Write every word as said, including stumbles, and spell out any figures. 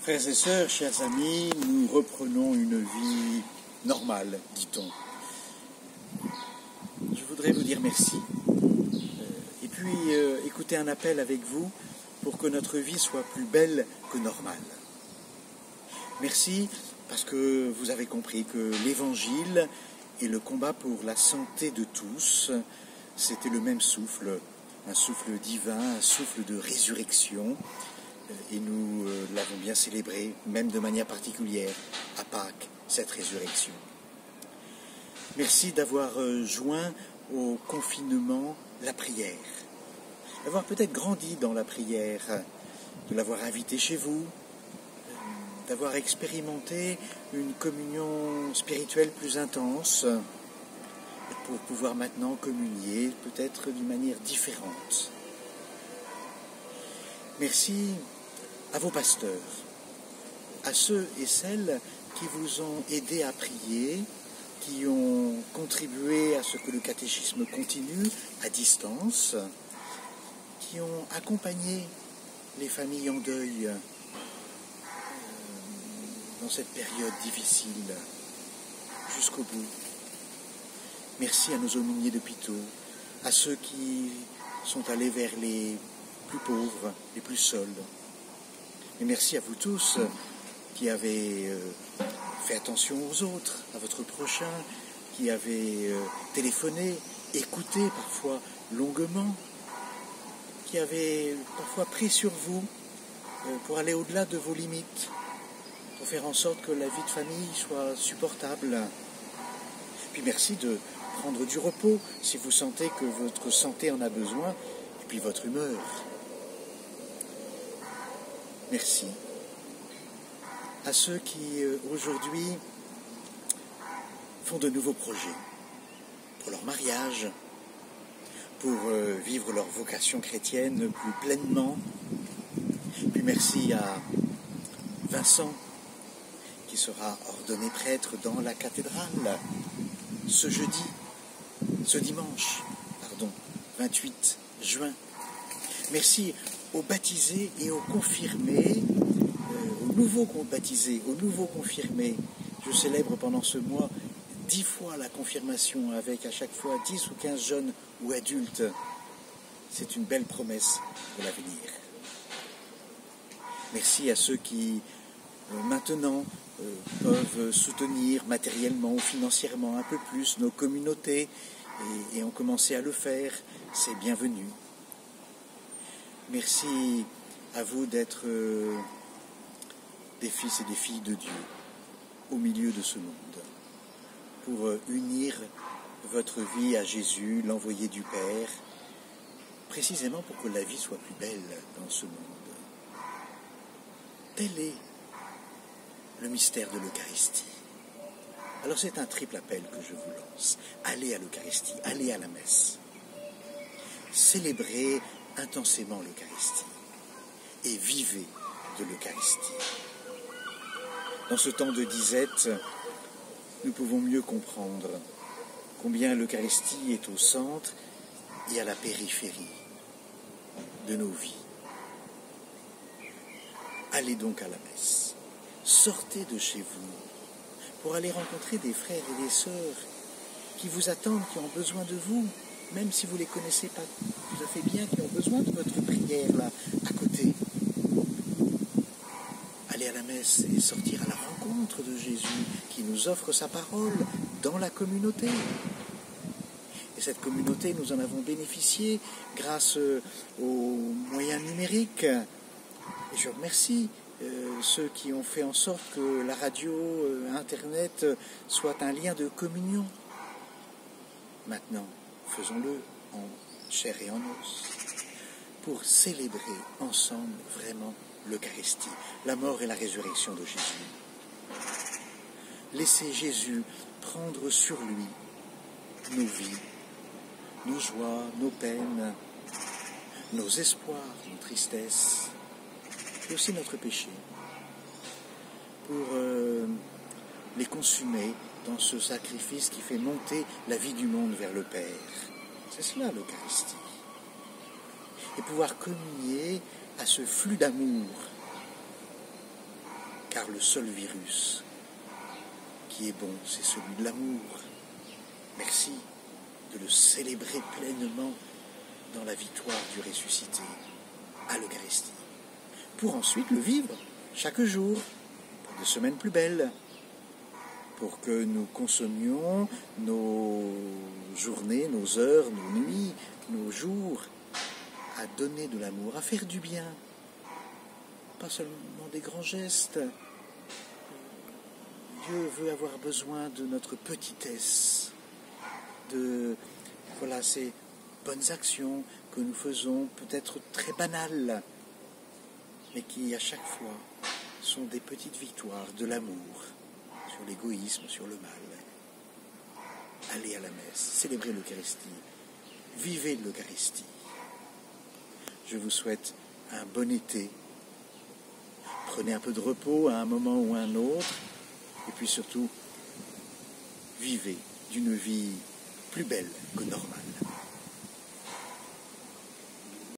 Frères et sœurs, chers amis, nous reprenons une vie normale, dit-on. Je voudrais vous dire merci. Et puis euh, écouter un appel avec vous pour que notre vie soit plus belle que normale. Merci parce que vous avez compris que l'Évangile et le combat pour la santé de tous, c'était le même souffle, un souffle divin, un souffle de résurrection. Et nous euh, l'avons bien célébré, même de manière particulière, à Pâques, cette résurrection. Merci d'avoir euh, joint au confinement la prière, d'avoir peut-être grandi dans la prière, de l'avoir invité chez vous, d'avoir expérimenté une communion spirituelle plus intense, pour pouvoir maintenant communier peut-être d'une manière différente. Merci à vos pasteurs, à ceux et celles qui vous ont aidé à prier, qui ont contribué à ce que le catéchisme continue à distance, qui ont accompagné les familles en deuil dans cette période difficile jusqu'au bout. Merci à nos aumôniers d'hôpitaux, à ceux qui sont allés vers les plus pauvres, les plus seuls. Et merci à vous tous qui avez euh, fait attention aux autres, à votre prochain, qui avez euh, téléphoné, écouté parfois longuement, qui avez parfois pris sur vous euh, pour aller au-delà de vos limites, pour faire en sorte que la vie de famille soit supportable. Et puis merci de prendre du repos si vous sentez que votre santé en a besoin, et puis votre humeur. Merci à ceux qui, euh, aujourd'hui, font de nouveaux projets pour leur mariage, pour euh, vivre leur vocation chrétienne plus pleinement. Puis merci à Vincent, qui sera ordonné prêtre dans la cathédrale ce jeudi, ce dimanche, pardon, vingt-huit juin. Merci aux baptisés et aux confirmés, euh, aux nouveaux baptisés, aux nouveaux confirmés. Je célèbre pendant ce mois dix fois la confirmation avec à chaque fois dix ou quinze jeunes ou adultes. C'est une belle promesse de l'avenir. Merci à ceux qui, euh, maintenant, euh, peuvent soutenir matériellement ou financièrement un peu plus nos communautés et, et ont commencé à le faire. C'est bienvenu. Merci à vous d'être euh, des fils et des filles de Dieu au milieu de ce monde, pour euh, unir votre vie à Jésus, l'envoyé du Père, précisément pour que la vie soit plus belle dans ce monde. Tel est le mystère de l'Eucharistie. Alors c'est un triple appel que je vous lance. Allez à l'Eucharistie, allez à la messe. Célébrez intensément l'Eucharistie et vivez de l'Eucharistie. Dans ce temps de disette, nous pouvons mieux comprendre combien l'Eucharistie est au centre et à la périphérie de nos vies. Allez donc à la messe, sortez de chez vous pour aller rencontrer des frères et des sœurs qui vous attendent, qui ont besoin de vous, même si vous ne les connaissez pas tout à fait bien, qui ont besoin de votre prière là, à côté. Aller à la messe et sortir à la rencontre de Jésus qui nous offre sa parole dans la communauté. Et cette communauté, nous en avons bénéficié grâce aux moyens numériques. Et je remercie euh, ceux qui ont fait en sorte que la radio, euh, Internet, euh, soit un lien de communion. Maintenant, faisons-le en chair et en os, pour célébrer ensemble vraiment l'Eucharistie, la mort et la résurrection de Jésus. Laissez Jésus prendre sur lui nos vies, nos joies, nos peines, nos espoirs, nos tristesses, et aussi notre péché, pour euh, les consumer dans ce sacrifice qui fait monter la vie du monde vers le Père. C'est cela l'Eucharistie. Et pouvoir communier à ce flux d'amour car le seul virus qui est bon, c'est celui de l'amour. Merci de le célébrer pleinement dans la victoire du ressuscité à l'Eucharistie, pour ensuite le vivre chaque jour, pour des semaines plus belles, pour que nous consommions nos journées, nos heures, nos nuits, nos jours, à donner de l'amour, à faire du bien, pas seulement des grands gestes. Dieu veut avoir besoin de notre petitesse, de voilà, ces bonnes actions que nous faisons, peut-être très banales, mais qui à chaque fois sont des petites victoires de l'amour sur l'égoïsme, sur le mal. Allez à la messe, célébrez l'Eucharistie, vivez l'Eucharistie. Je vous souhaite un bon été. Prenez un peu de repos à un moment ou à un autre, et puis surtout, vivez d'une vie plus belle que normale.